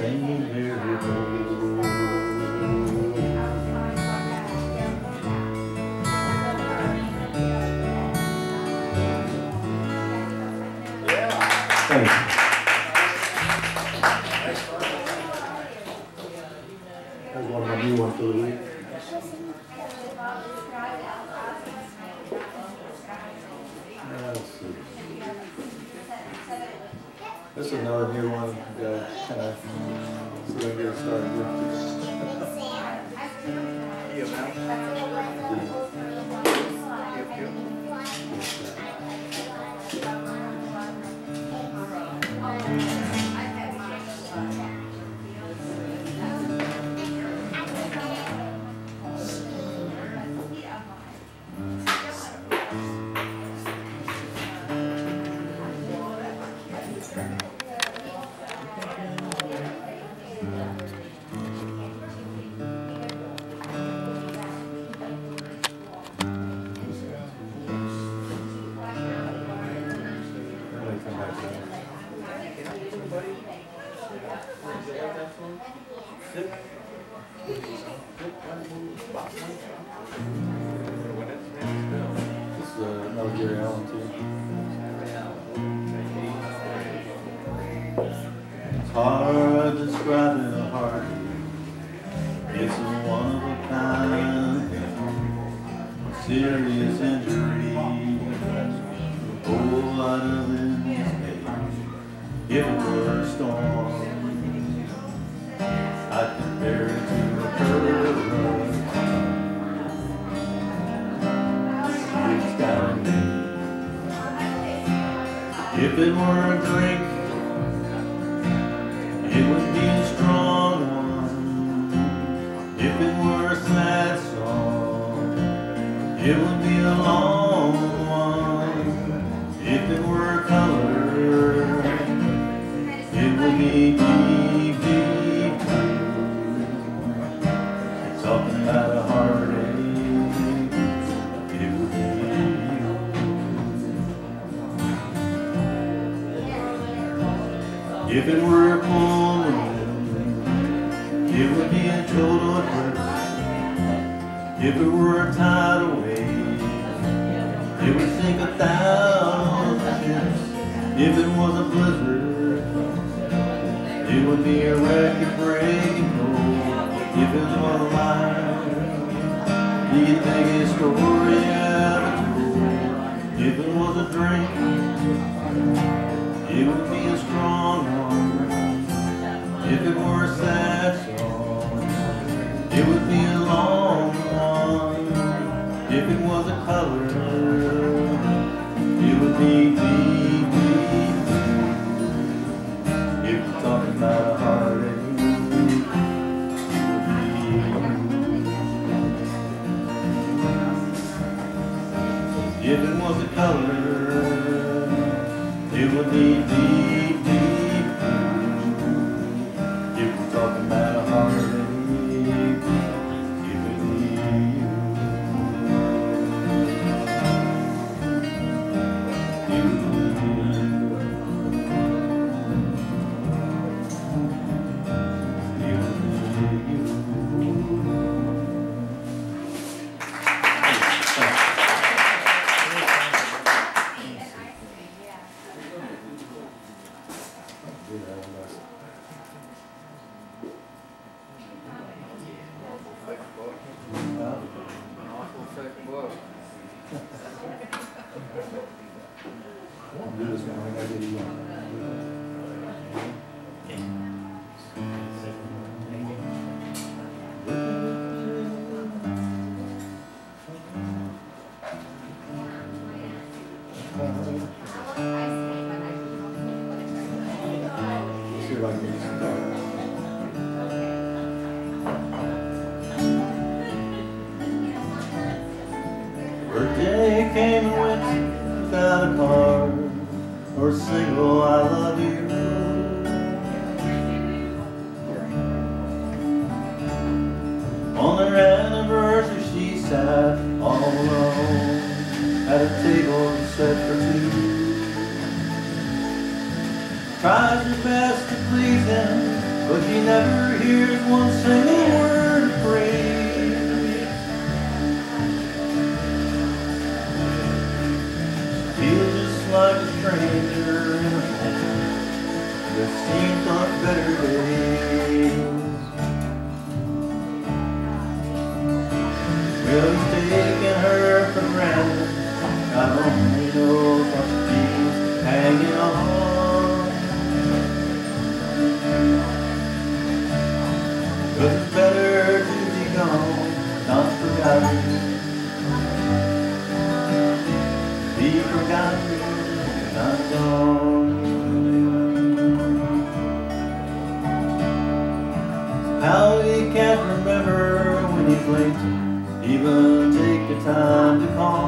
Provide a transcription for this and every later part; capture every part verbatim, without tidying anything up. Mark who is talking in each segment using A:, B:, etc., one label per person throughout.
A: Saint Mary Road. Thank you. That's one of my new ones for the week. Let's see. This is another new one. Yeah, kind of see if I can get it started here. This is uh, another Gary Allen too. It's hard describing a heart. It's a one of a kind, serious injury. A whole lot of it. If it were a storm, I'd compare it to a curve. It's got a name. If it were a drink, it would be a strong one. If it were a sad song, it would be a long one. If it were a color, it would be deep, deep blue. Talking about a heartache, it would be you. If it were a full moon, it would be a total eclipse. If it were a tidal wave, it would sink a thousand ships. If it was a blizzard, it would be a record-breaking cold. If it was a lie, be the biggest story ever told. If it was a drink, it would be a strong one. If it were a sad song, it would be a long one. If it was a color, it would be deep, deep blue. If you're talking about a heartache, if it was a color, it would be deep, deep blue. If we're talking about a heartache, it would be you. It would be you. It would be you. Do this one when I get you on. See if I can get some time. Birthday came and went without a card or a single I love you. On their anniversary she sat all alone at a table set for two. Tried her best to please him, but he never hears one single word of praise. Feels just like a stranger in a home that's seen much better days. Well, he's taking her for granted. God only knows what she's hanging on. Cause it's better to be gone, not forgotten. Be forgotten, not gone. How he can't remember when he's late, even take the time to call.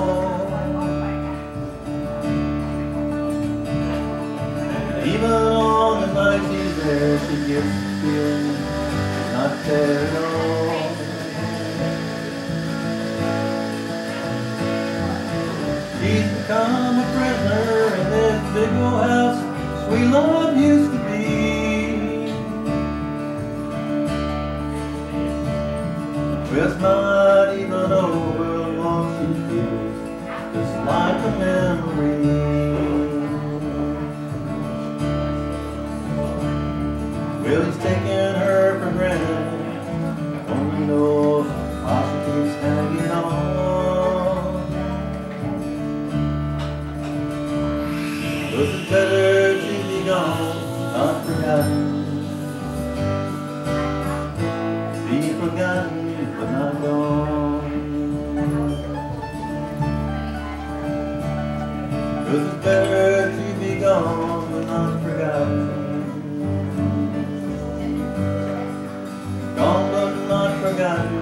A: Even on the nights he's there, she gets the feeling he's not there at all. She's become a prisoner in this big old house sweet love used to be. It's not even over what she feels, just like a memory. Well, he's taking her for granted, only knows how she keeps hanging on. Cause it's better to be gone, not forgotten. Be forgotten, but not gone. Cause it's better to be gone, but not forgotten. Gone, but not forgotten.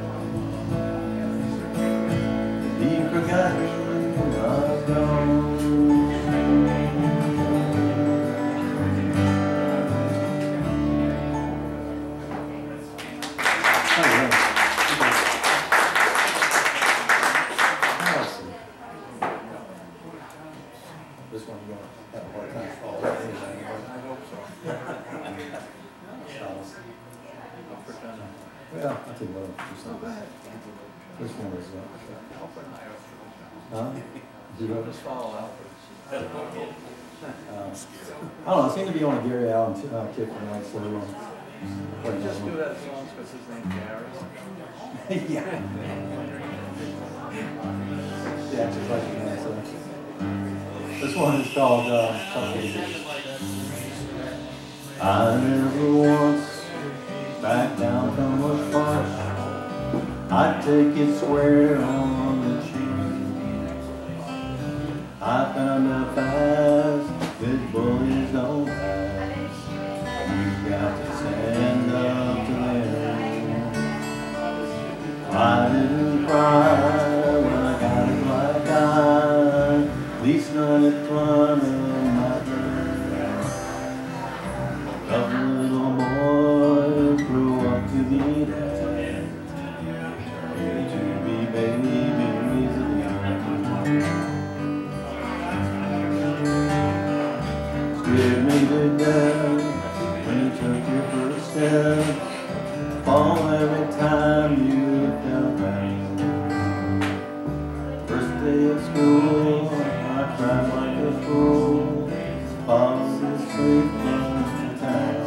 A: Be forgotten, but not gone.
B: This one you're going to have a hard time following. I hope so. Well, I think we'll do something. This one is not. Huh? Do you just follow Alfred? Uh, I don't know, I seem to be on a Gary Allen uh, kick tonight, so um,
C: Can you just do that song because his name's Gary?
B: yeah. Yeah, just like that. So. This one is called uh, Suffocating.
A: I never once back down from a farce. I'd take it square on the chin. I found out fast that bullies don't pass. You've got to stand up to them. I didn't cry when I got it like I, at least not in front of my friends. Couple little boys grew up to be dead, to be babies again. Scared me to death when you took your first step. Fall every time you fell down. First day of school, I cried like a fool. Falling asleep from the town.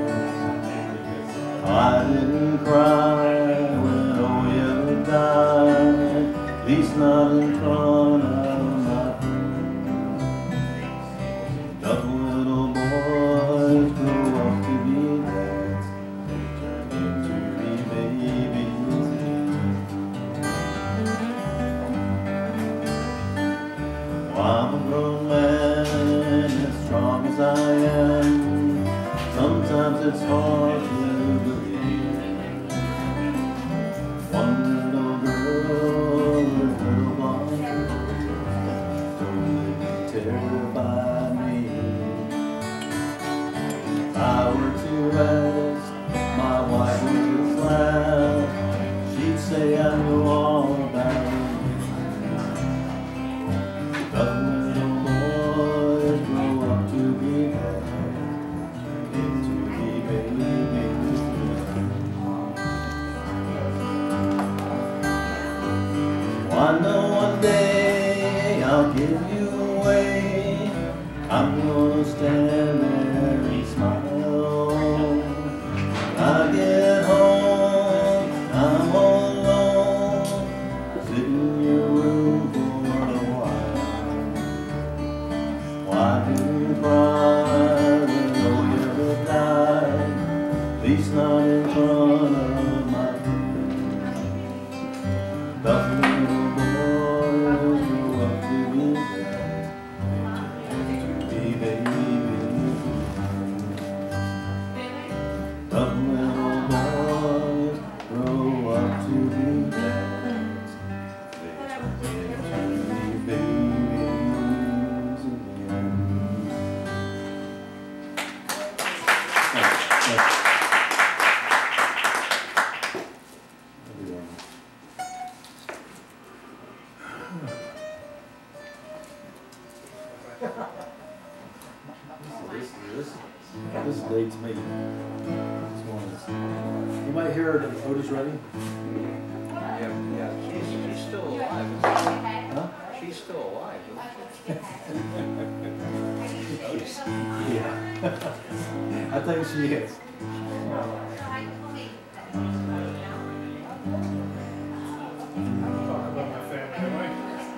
A: I didn't cry when Oya died, at least not in front of my friends. Couple little boys grow up to be dads, turn into be babies again. Well, I'm a grown man, as strong as I am. Sometimes it's hard to believe. One little girl with little blonde hair totally terrified me. If I were to ask my wife would just laugh, she'd say I know all about it. Couple little boys grow up to be bad, into be babies again. I'm gonna stand there and smile. I get home, I'm all alone, sitting in your room for a while. Why do you cry when no you ever died? At least not in front of my face. Tough little boys grow up to be bad, baby. Tough little boys grow up to be bad. They turn into babies again. This, this, this dates me. This one is. You might hear it if Otis ready.
C: Yeah, yeah, she's, she's still alive. isn't
A: Huh?
C: she? She's still alive. isn't she?
A: Yeah. I think she is.
D: Talk about my family, right?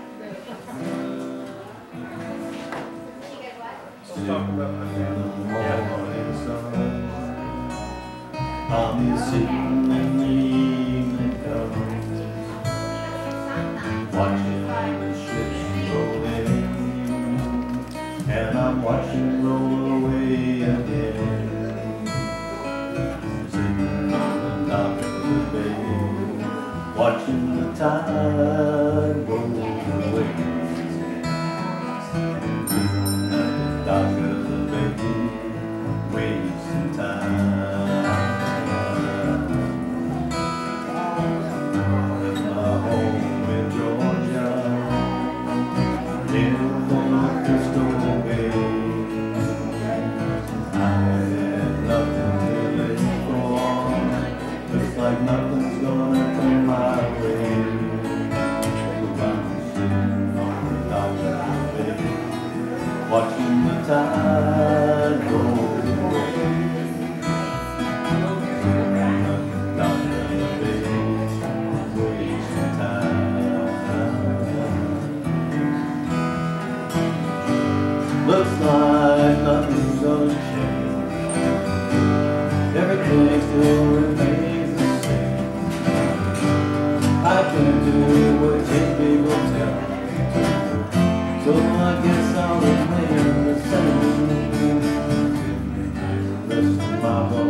D: Let's talk about my family.
A: I'll be sitting in the evening comes, watching the ships roll in, and I'm watching roll away again. Sitting on the dock of the bay, watching the tide roll away. Sitting at the dock of the bay, wasting time. Like nothing's gonna come my way. I'm sitting on the dock of the bay, watching the tide roll away. Sitting on the dock of the bay, wasting time. Looks like nothing's gonna change. Everything still remains. I can do what ten people tell me to, so I guess I'll remain the same. Rest of my